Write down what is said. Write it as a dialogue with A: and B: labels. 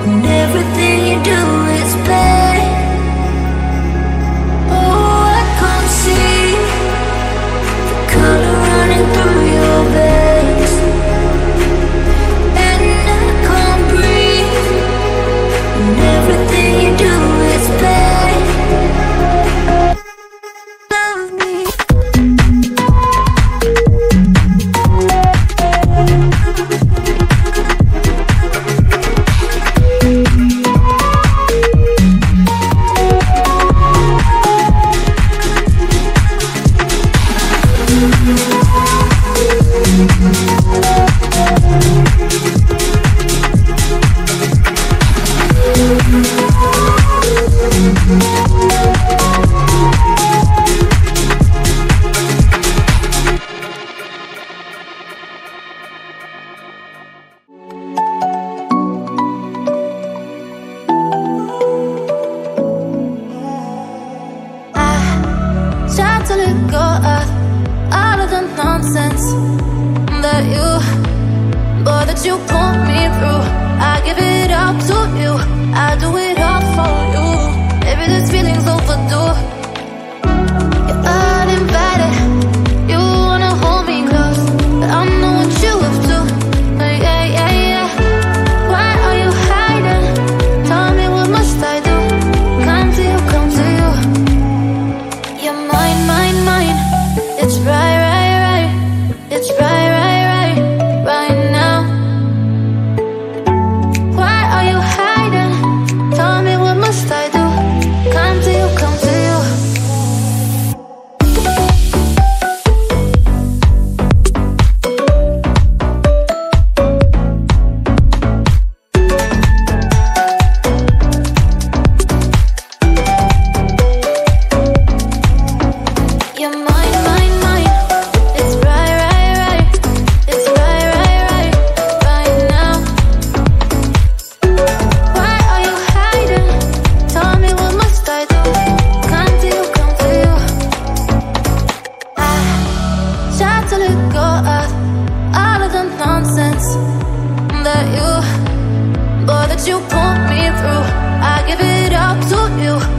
A: and everything you do is pain. Oh, I can't see the color running through your veins, and I can't breathe, and everything you do is pain. Love me. Try to let go of all of the nonsense that you put me through. I give it up to you, I do it all for you. Maybe this feeling's overdue. You're uninvited, you wanna hold me close, but I know what you have to. Yeah, yeah, yeah. Why are you hiding? Tell me, what must I do? Come to you, come to you. You're mine, mine, mine. It's right, right, right. It's right, right, right, right now. Why are you hiding? Tell me, what must I do? Come to you, come to you. You're mine, mine, mine. It's right, right, right. It's right, right, right, right now. Why are you hiding? Tell me, what must I do? Come to you, come to you. I try to let go of all of the nonsense that you put me through. I give it up to you.